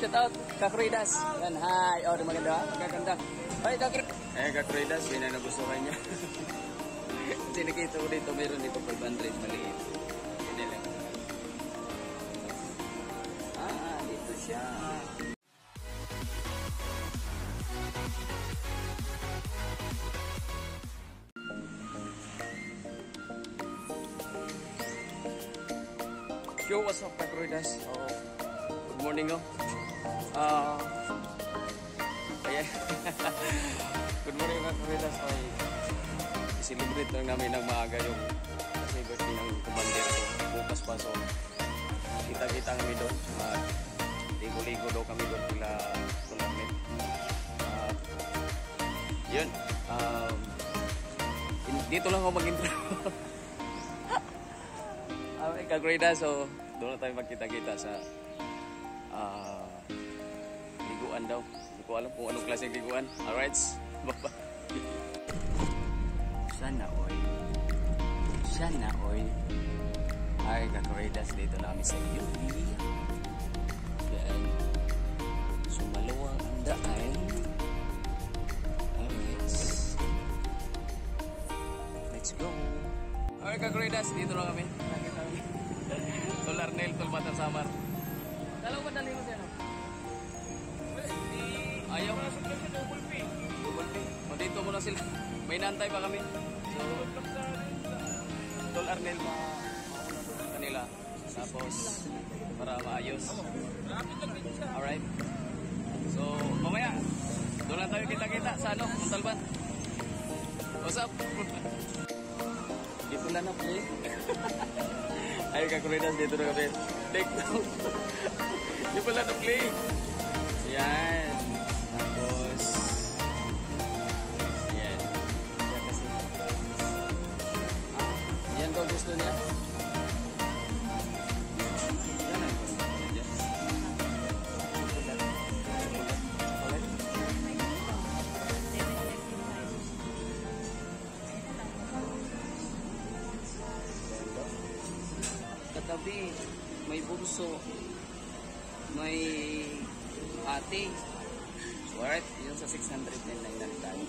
shout out, Kakuridas. Yan, hi. Oh, maganda, magaganda. Hi, Kakuridas, yun ang nagustuhan niya. Kasi nakita ko dito, meron dito 500, maliit. Hindi lang. Dito siya. Yo, what's up, Kakuridas? Good morning, no? Ayan. Good morning, Kakuridas. I-celebrate lang namin ng maaga yung kasi birthday ng commander ko. Bukas pa, so kita-kita kami doon. Ligo-ligo daw kami doon pila namin. Yun. Dito lang ako mag-intro. Kakuridas, so doon na tayo magkita-kita sa liguan daw. Hindi ko alam kung anong klaseng liguan. Alright, bye-bye. Sana oy. Ay, Kakuridas, dito namin sa Yuri. Yan. So, maluwang ang daan. Alright. Let's go. Alright, Kakuridas, dito na kami. Tol Arnel, Tol Batang Samar. Dalaw ba dali mo dyan? Ayaw. Double pay. O, dito muna sila. May nantay pa kami. So, Tol Arnel kanila. Tapos, para maayos. Alright. So, mamaya, doon lang tayo kita-kita sa Montalban. What's up? Dito lang na play. Ay, Kakuridas, dito na kami. Take down. Di pala na play. Yan. Tapos, yan. Yan kasi. Yan daw gusto niya. Yan ay gusto niya. Katabi, may bunso, may ate. So, alright, yun sa 609 na tayo.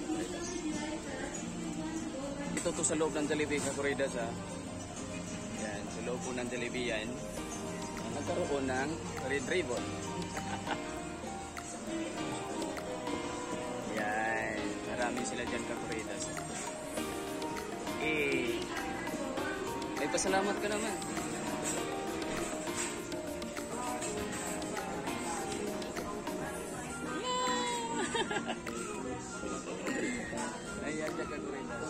Ito to sa loob ng Jollibee, Kakuridas, ha. Yan, sa loob po ng Jollibee yan. Nagkaroon ng Red Ribbon. Yan, marami sila dyan, Kakuridas. May pasalamat ka naman. Ayan, dyan Kakuridas.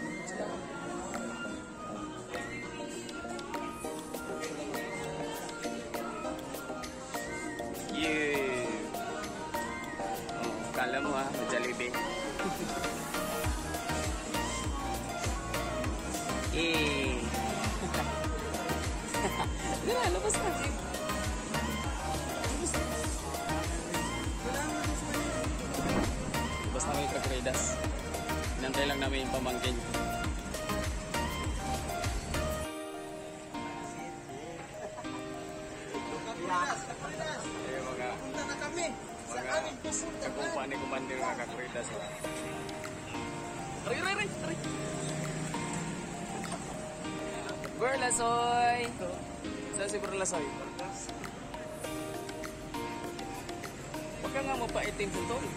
Yeah. Kala mo ha, Jollibee. Dira, labas na. Labas na may Kakuridas. Inantay lang namin yung pamangkin. Ayun mga kakumpa ni Commander mga Kakuridas. Aray! Berlasoy! Saan si Berlasoy? Huwag ka nga mapaitim sa tol.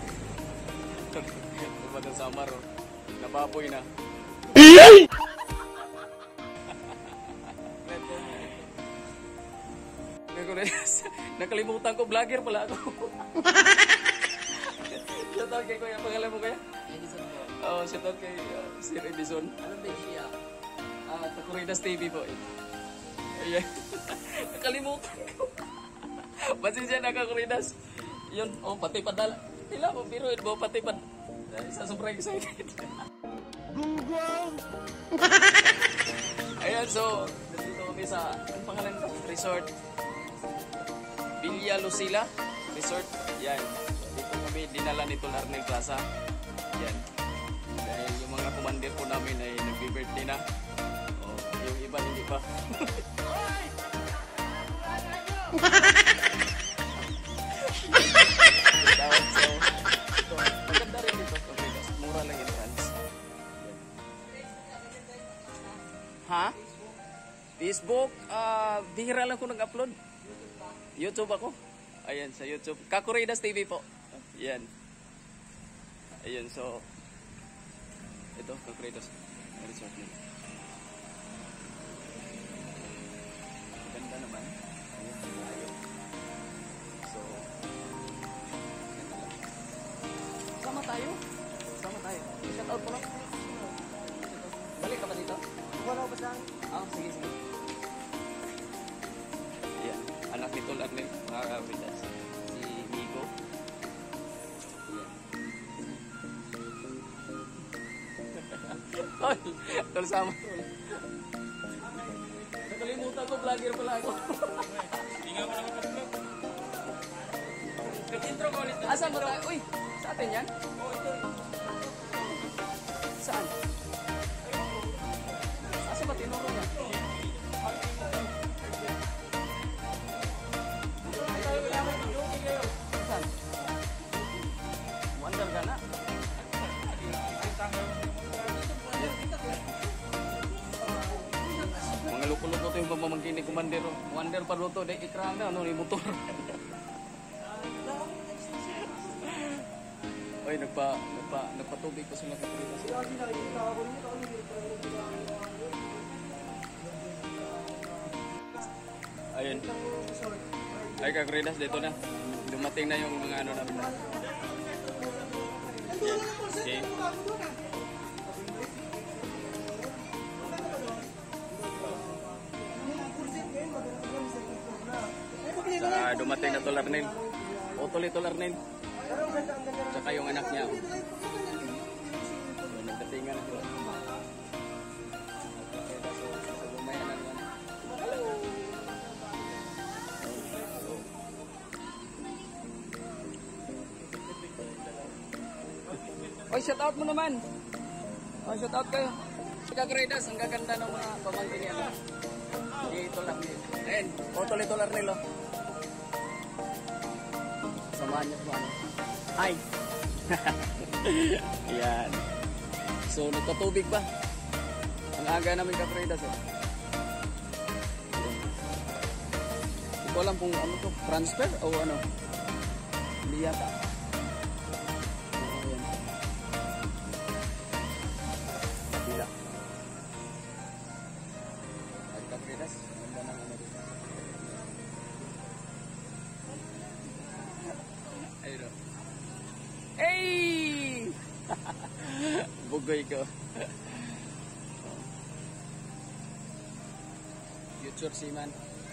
Batang Samar, nababoy na. Nakalimutan ko, vlogger pala ako. Shoutout kay Kuya, pangalan mo Kuya? Edison po. Oo, shoutout kay Sir Edison. Ano ba siya? Kakuridas TV po. Ayan. Nakalimutan ko. Basin siya na Kakuridas. Yun, pati padala. Tila mo, biruin mo, pati padala. Sa sobrang excited. Gunggong! Ayan, so, nandito kami sa, ang pangalan ko? Resort. Villa Lucila Resort. Yan. Dito kami dinala ni Tol Arnel Plaza. Yan. Dahil yung mga commander po namin ay nag-birthday na. Yung iba hindi pa. Facebook, bihira lang ko nag-upload. YouTube ako. Ayan, sa YouTube. Kakuridas TV po. Ayan. Ayan, so ito, Kakuridas Resort nila. Ganda naman. Ayan, layo. So, ganda lang. Sama tayo. Sama tayo. Shout out mo lang. Balik ka ba dito? Wala ba saan? Sige, sige. Ayan, anak ni Tol Arnel, mga kapitas. Si Migo. Ayan. Tol, Tol sama. Nakalimutan ko, vlogger pala ako. Hindi nga mo nakapag-vlog. Nag-intro ko ulit. Asan mo tayo? Uy, sa atin yan? Oo, ito. Saan? Asa ba tinuro niya? Saan? Wonder ka na? Mga luko-luko to yung pamamangkin ni Commander. Wonder pa luto, dahil ikrang na, ano, yung motor. Oy, nagpatubig ko sila kapalitas. Ayun. Ay, Kakuridas, dito na. Dumating na yung mga ano namin. Okay. Dumating na Tol Arnel. O, Tol Arnel. Tsaka yung anak niya. So, nagdatingan na sila. So, bumaya na naman. Hello! Oy, shout out mo naman. Oh, shout out kayo. Si Kakuridas, ang gaganda ng mga pamangkin niya. Dito lang niya. Ayan, Tol Arnel. Samahan niyo pa. Hi! Yan. So, nagkatubig ba? Ang aga namin Kakuridas eh. Hindi ko alam kung ano to, transfer o ano. Hindi yata. Ayan. Kabila. Ay, Kakuridas. Ganda ng ano dito. Ayun o. Hey! Bugoy ko. Future seaman.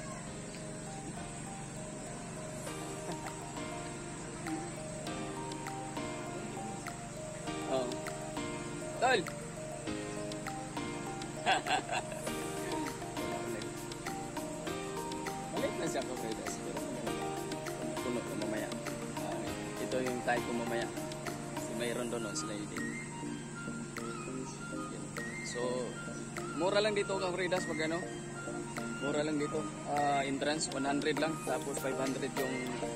Oh. Tol! Maliit na siya ko, Kakuridas. Pero puno ko mamaya. Ito yung type ko mamaya. Mayroon doon sliding. So, mura lang dito Kakuridas pag ano. Mura lang dito. Entrance 100 lang, tapos 500 yung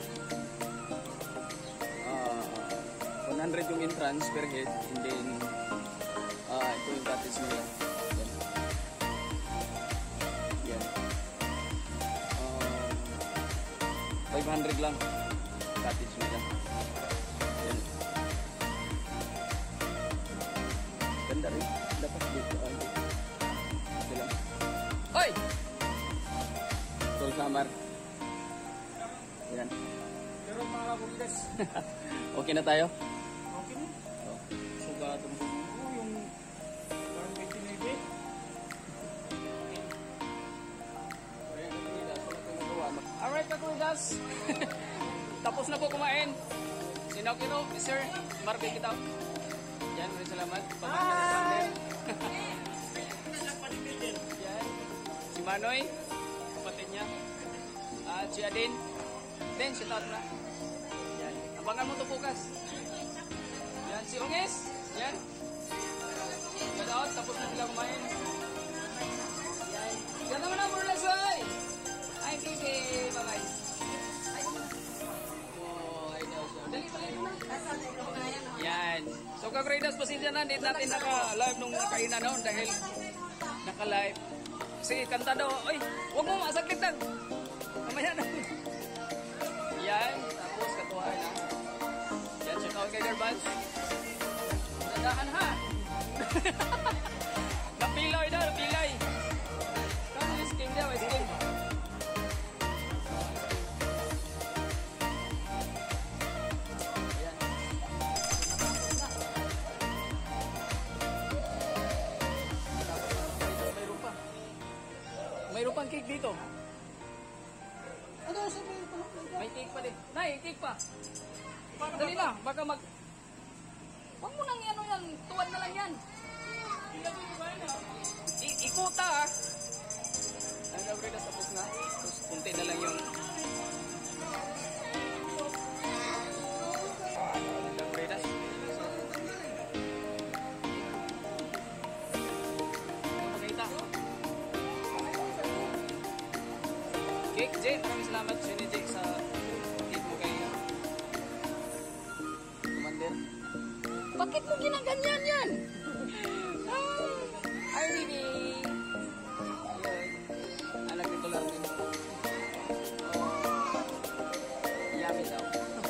100 yung entrance per head, and then ito yung cottage nila. Yan. Yan. 500 lang cottage nila. Yan. Ganda rin. Dapat dito. Ito lang. Hoy! Tol Samar. Yan. Pero mga Kakuridas. Okay na tayo? Okay na. Oh. Sugado mo yung parang may tinibi. Alright, Kakuridas. Tapos na po kumain. Sinaw kino, Sir Marvin kita. Yan, maraming salamat. Pamangkin. Yan. Si Manoy, kapatid niya. At si Adin. Then, shout out na. Yan. Abangan mo ito bukas. Yan, si Ongis. Yan. Shout out, tapos na sila kumain. Yan. Yan naman ang Burles, ay! Ay, Kiki. Bye-bye. Yan. So Kakuridas, pasensya na, hindi natin naka-live nung nakaina noon dahil naka-live. Sige, kanta daw. Ay, huwag mo masakit lang. Mamaya na. Yan. Tapos, katuwain na. Yan, check out kay Garbage. Nadahan ha. Napilay na, napilay. Kamu isking dia, isking. Yan. Mayroon pa. Mayroon pang cake dito. Ano sabi ko? May cake pa din. Nay, cake pa. Dali na, baka mag... Huwag mo nang ano yan, tuwad na lang yan. Ikuta ah. Ang Gabriela tapos na. Tapos kunti na lang yung... Gabriela. Magkita. Cake, Jay. Maraming salamat, Sini Jay, sa cake mo kay Commander. Bakit mo ginaganyan yan? Ay, baby. Yun. Anak nito lang din. Oh. Yummy daw.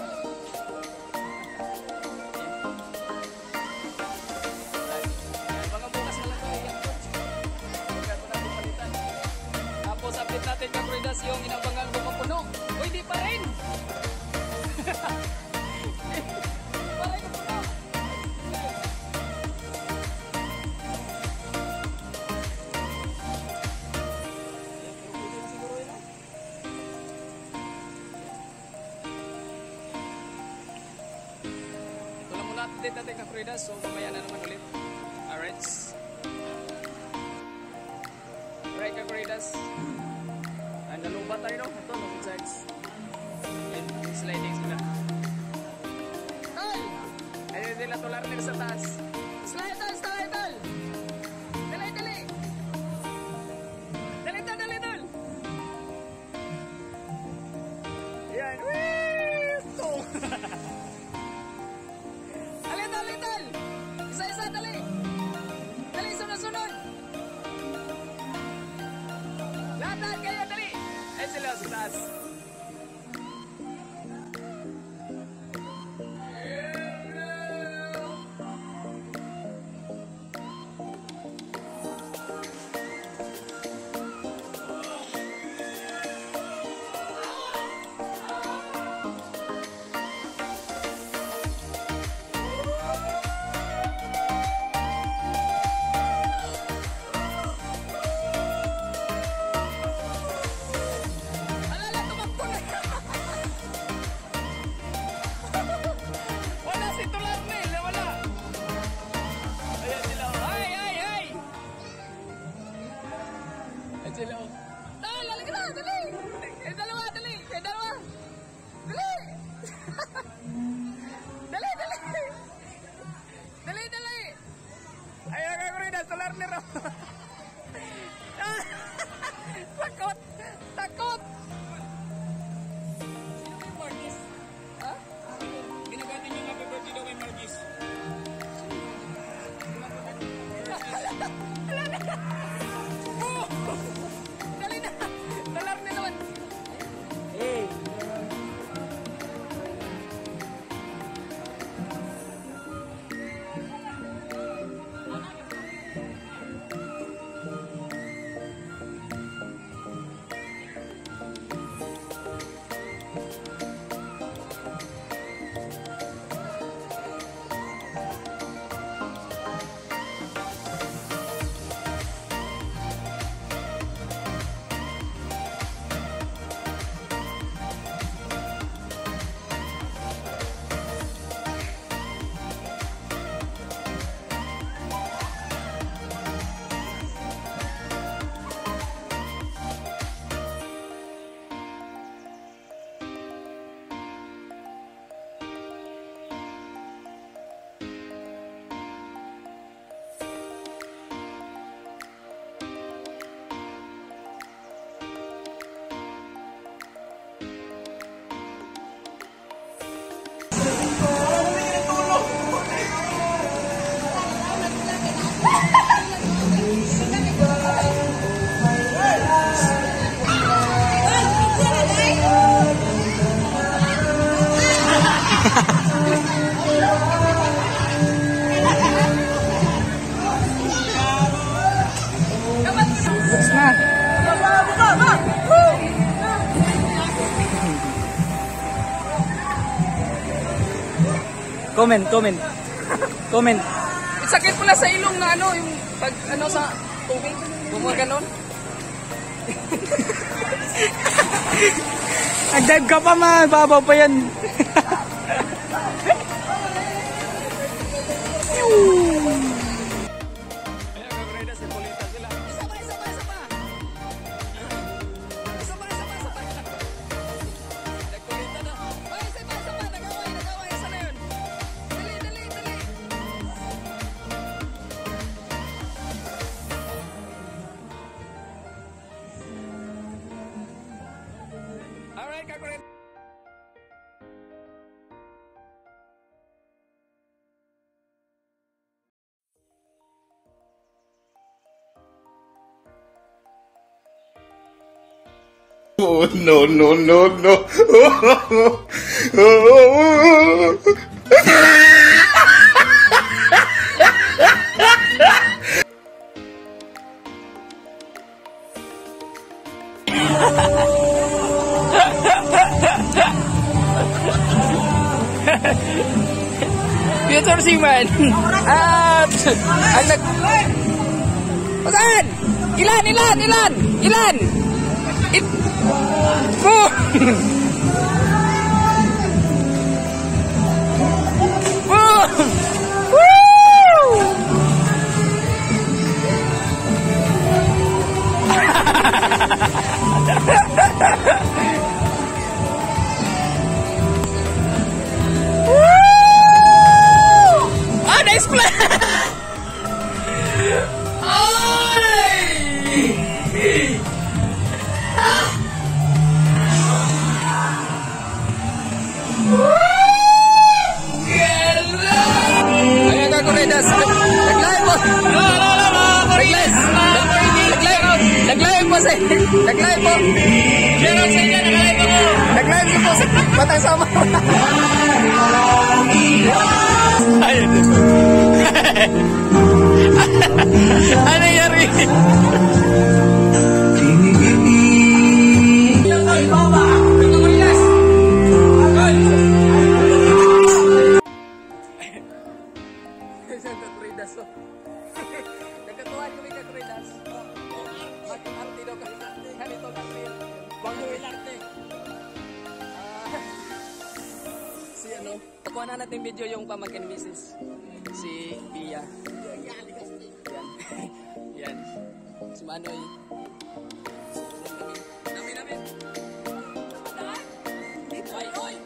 Baka bukas na lang ko yung coach. Huwag ko natin palitan. Tapos update natin kang Redas yung inabangan ko mapuno. Uy, di pa rin! Update natin ka Frida, so mamaya na naman ulit. Alright. Alright ka Fridas. Nalubat tayo no? Ito, no sides. Yan, sliding sila. Ay! Ayun nila tular nila sa taas. Slide tol, slide tol! Dali, dali! Dali tol, dali tol! Yan, wee! Ito! Alital! Isa-isa, dali! Dali, sunod-sunod! Lahat kayo, dali! Ay sila sa taas. Comment. Comment. Sakit pala sa ilong na ano, yung pag ano sa tubig. Mga ganon. Nag-dive ka pa man, babaw pa yan. Alright, kakulit. Oh, no, no, no, no. Future Seaman. At ang nag... Saan? Ilan? Boom! Boom! Woo! Ah, nice play! Ayan ka, Corridas. Nag-live po. Nag-live po. Nag-live po. Meron sa inyo, nag-live ako. Nag-live po sa Batang Sama. Ayun. Ano nangyari? Nagkatuhan kami ka Corridas. Mag-arte daw ka. Ganito arte. Bago ilarte. Si ano, pakuha na natin video yung pamangkin misis. Si Bia. Yan. Yan. Si Manoy. Namin. Oy.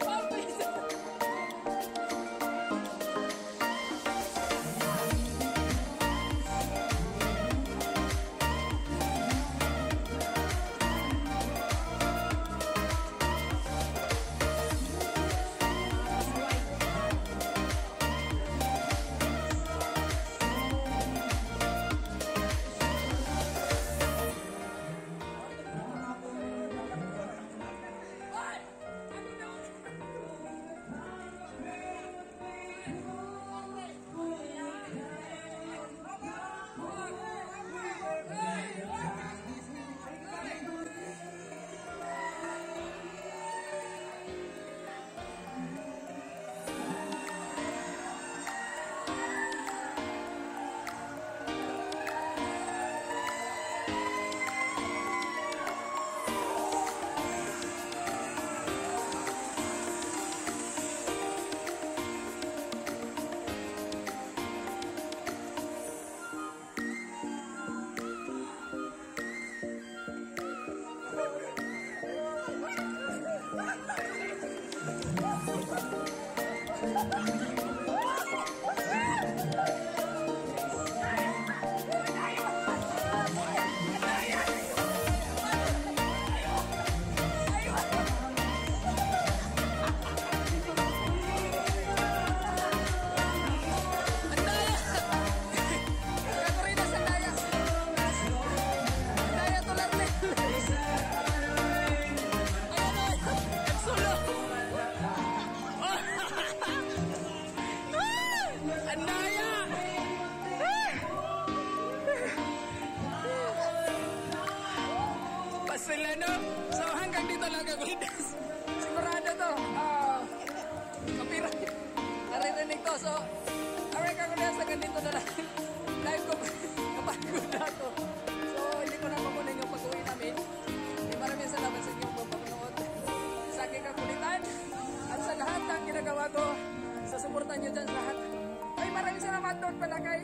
ko. So, aray ka ko na sa ganito na lang. Live ko, kapagod na ako. So, hindi ko na mamunin yung pag-uwi namin. Maraming salamat sa inyong panonood. Sa aking kakulitan at sa lahat ng ginagawa ko. Sa suportan nyo dyan sa lahat. Ay, maraming salamat doon pala kay...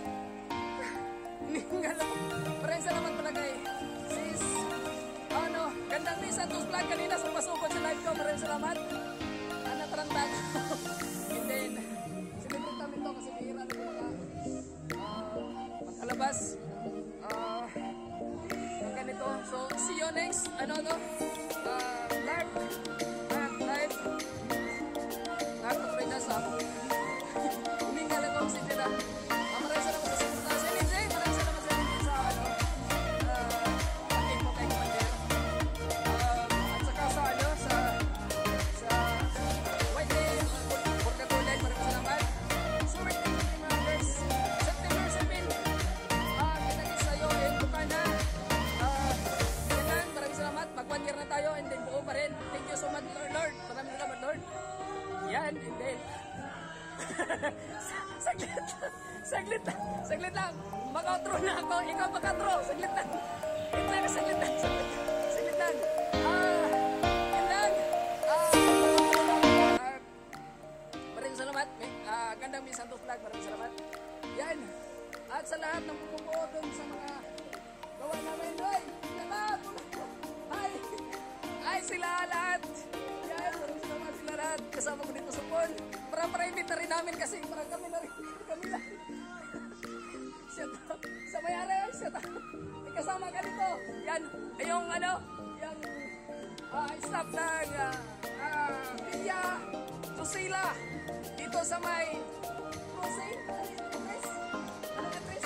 Maraming salamat pala kay sis... Gandang ni Santos Vlog kanina sa pasukot sa live ko. Maraming salamat. Nataranta ko. And then, sinipot namin to kasi bihira na yung magkalabas. Ang ganito. So, see you next. Live. Live. Nakakapagay na sa hindi nga lang ako si Tira. Maraming salamat sa suporta. Sa Lindsay, maraming salamat sa Lindsay sa aking mo kay Commander. At saka sa White Day, Porcatulan, maraming salamat. Super thank you mga guys. September 7, kita sa'yo and Bukana. Maraming salamat. Mag 1 year na tayo and then buo pa rin. Thank you so much Lord. Maraming salamat Lord. Yan, and then saglit lang. Mag-outro na ako. Ikaw mag-outro. Saglit lang. Yan lang. Maraming salamat. Gandang Miss Santos Vlog. Maraming salamat. Yan. At sa lahat ng bumubuo doon sa mga gawa namin. Ay, sila lahat. Yan. Maraming salamat sila lahat. Kasama ko dito sa pool. Para-private na rin namin kasi parang kami na rin. Kami lang. Sa mayari, may kasama ka dito. Yan, yung yung staff ng Villa Susila dito sa may Crossing. Ano address?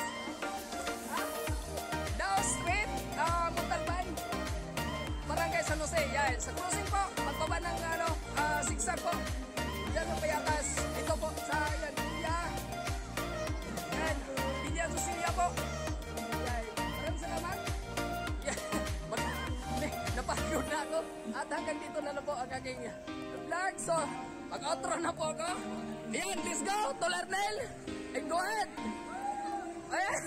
Dao Street, Montalban, Barangay San Jose. Yan, sa crossing po, magbaba ng zigzag po. Diyan po payatas. Ito po sa yan, Villa. Yan, Villa Susila po. Yan, maraming salamat. Yan, napagod na ako. At hanggang dito na po ang aking vlog. So, mag-outro na po ako. Ayan, let's go to Larnel. And go ahead. Ayan.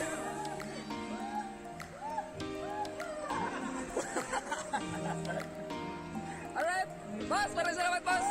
Alright, boss, maraming salamat boss.